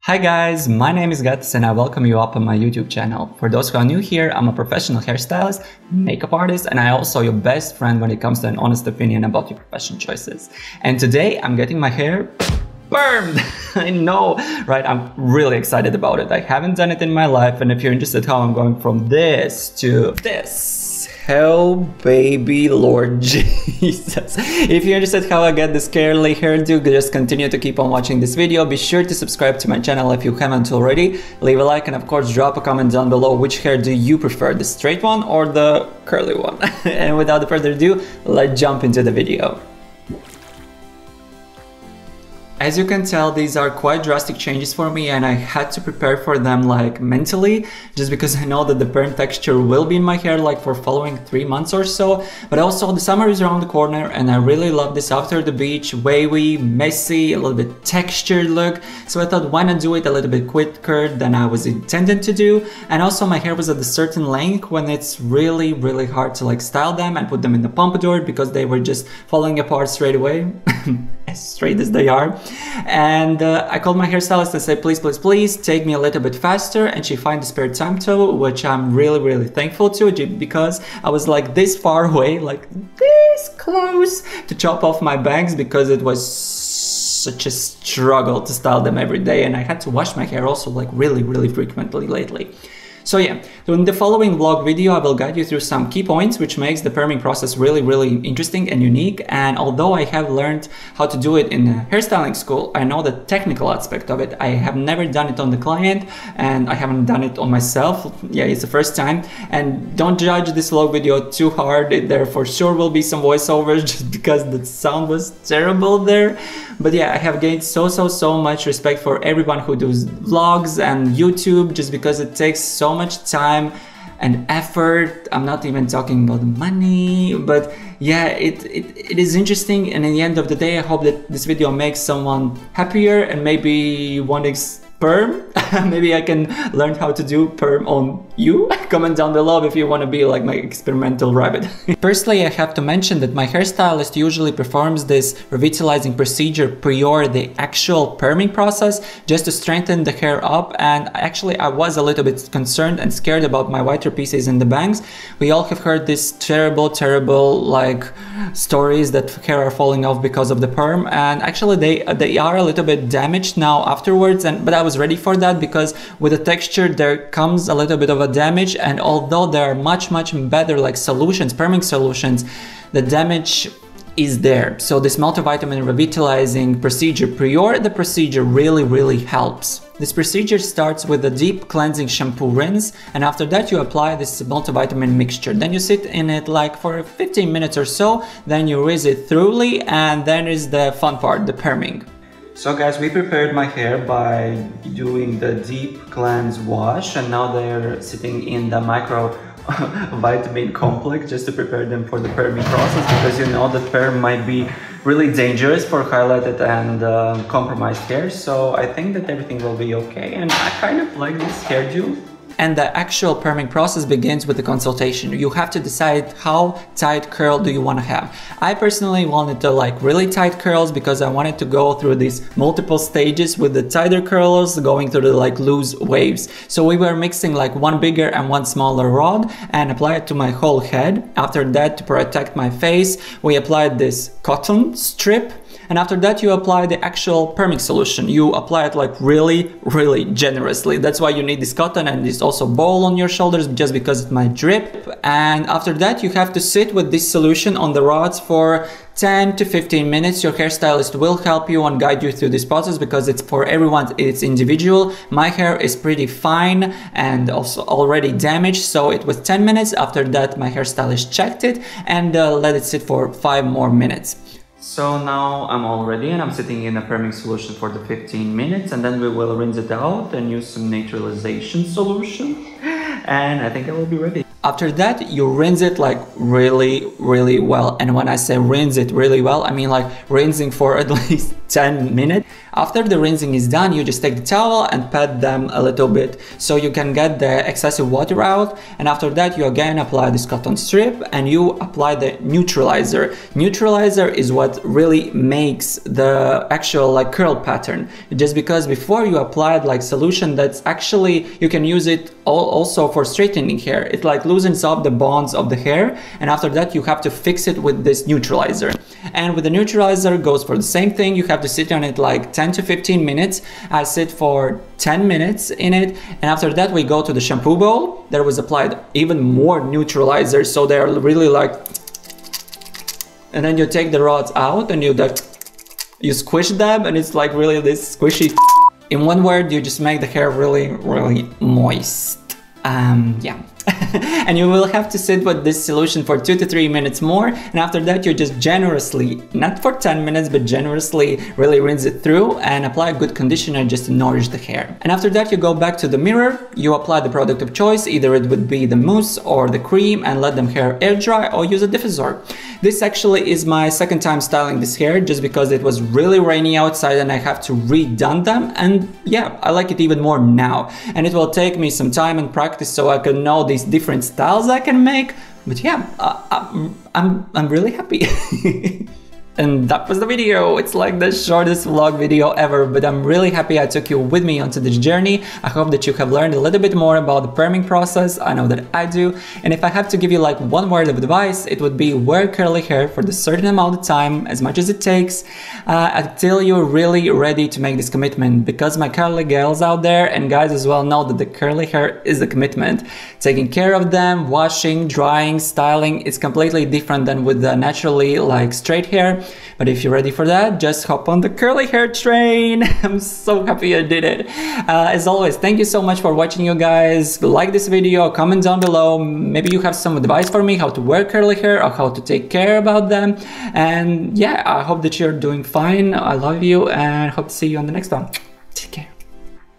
Hi guys, my name is Gats and I welcome you up on my YouTube channel. For those who are new here, I'm a professional hairstylist, makeup artist, and I'm also your best friend when it comes to an honest opinion about your profession choices. And today I'm getting my hair permed. I know, right? I'm really excited about it. I haven't done it in my life, and if you're interested how I'm going from this to this, hell baby Lord Jesus. If you're interested how I get this curly hairdo, just continue to keep on watching this video. Be sure to subscribe to my channel if you haven't already. Leave a like and of course drop a comment down below which hair do you prefer, the straight one or the curly one. And without further ado, let's jump into the video. As you can tell, these are quite drastic changes for me and I had to prepare for them like mentally, just because I know that the perm texture will be in my hair like for following 3 months or so. But also the summer is around the corner and I really love this after the beach, wavy, messy, a little bit textured look. So I thought why not do it a little bit quicker than I was intended to do. And also my hair was at a certain length when it's really hard to like style them and put them in the pompadour because they were just falling apart straight away. As straight as they are. And I called my hairstylist and said, please take me a little bit faster, and she found the spare time to, which I'm really thankful to, because I was like this far away, like this close to chop off my bangs because it was such a struggle to style them every day, and I had to wash my hair also like really frequently lately. So yeah, so in the following vlog video I will guide you through some key points which makes the perming process really interesting and unique. And although I have learned how to do it in a hairstyling school, I know the technical aspect of it. I have never done it on the client and I haven't done it on myself. Yeah, it's the first time. And don't judge this vlog video too hard. There for sure will be some voiceovers just because the sound was terrible there. But yeah, I have gained so much respect for everyone who does vlogs and YouTube, just because it takes so much time and effort. I'm not even talking about money, but yeah, it is interesting. And in the end of the day, I hope that this video makes someone happier and maybe wanting perm. Maybe I can learn how to do perm on you. Comment down below if you want to be like my experimental rabbit. Firstly, I have to mention that my hairstylist usually performs this revitalizing procedure prior the actual perming process, just to strengthen the hair up. And actually I was a little bit concerned and scared about my whiter pieces in the bangs. We all have heard this terrible like stories that hair are falling off because of the perm, and actually they are a little bit damaged now afterwards, but I was ready for that because with the texture there comes a little bit of a damage. And although there are much better like solutions, perming solutions, the damage is there. So this multivitamin revitalizing procedure prior the procedure really helps. This procedure starts with a deep cleansing shampoo rinse, and after that you apply this multivitamin mixture. Then you sit in it like for 15 minutes or so, then you rinse it thoroughly, and then is the fun part, the perming. So guys, we prepared my hair by doing the deep cleanse wash, and now they're sitting in the micro vitamin complex just to prepare them for the perming process, because you know that perm might be really dangerous for highlighted and compromised hair. So I think that everything will be okay, and I kind of like this hairdo. And the actual perming process begins with the consultation. You have to decide how tight curl do you want to have. I personally wanted to like really tight curls because I wanted to go through these multiple stages with the tighter curls going through the like loose waves. So we were mixing like one bigger and one smaller rod and apply it to my whole head. After that, to protect my face, we applied this cotton strip. And after that you apply the actual perming solution. You apply it like really generously. That's why you need this cotton and this also ball on your shoulders, just because it might drip. And after that you have to sit with this solution on the rods for 10 to 15 minutes. Your hairstylist will help you and guide you through this process because it's for everyone, it's individual. My hair is pretty fine and also already damaged, so it was 10 minutes. After that my hairstylist checked it and let it sit for 5 more minutes. So now I'm all ready and I'm sitting in a perming solution for the 15 minutes, and then we will rinse it out and use some neutralization solution, and I think I will be ready. After that you rinse it like really well, and when I say rinse it really well, I mean like rinsing for at least 10 minutes. After the rinsing is done, you just take the towel and pat them a little bit so you can get the excessive water out, and after that you again apply this cotton strip and you apply the neutralizer. Neutralizer is what really makes the actual like curl pattern, just because before you applied like solution that's actually, you can use it also for straightening hair. It like loosens up the bonds of the hair, and after that you have to fix it with this neutralizer. And with the neutralizer goes for the same thing. You have to sit on it like 10 to 15 minutes. I sit for 10 minutes in it, and after that we go to the shampoo bowl. There was applied even more neutralizer, so they are really like, and then you take the rods out and you squish them, and it's like really this squishy. In one word, you just make the hair really moist. Yeah. And you will have to sit with this solution for 2 to 3 minutes more, and after that you just generously, not for 10 minutes, but generously really rinse it through and apply a good conditioner just to nourish the hair. And after that you go back to the mirror, you apply the product of choice, either it would be the mousse or the cream, and let them hair air dry or use a diffusor. This actually is my second time styling this hair, just because it was really rainy outside and I have to redone them, and yeah, I like it even more now. And it will take me some time and practice so I can know these different styles I can make, but yeah, I'm really happy. And that was the video. It's like the shortest vlog video ever, but I'm really happy I took you with me onto this journey. I hope that you have learned a little bit more about the perming process. I know that I do. And if I have to give you like one word of advice, it would be wear curly hair for a certain amount of time, as much as it takes, until you're really ready to make this commitment. Because my curly girls out there and guys as well know that the curly hair is a commitment. Taking care of them, washing, drying, styling, it's completely different than with the naturally like straight hair. But if you're ready for that, just hop on the curly hair train. I'm so happy I did it. As always, thank you so much for watching, you guys. Like this video, comment down below. Maybe you have some advice for me how to wear curly hair or how to take care about them. And yeah, I hope that you're doing fine. I love you and hope to see you on the next one.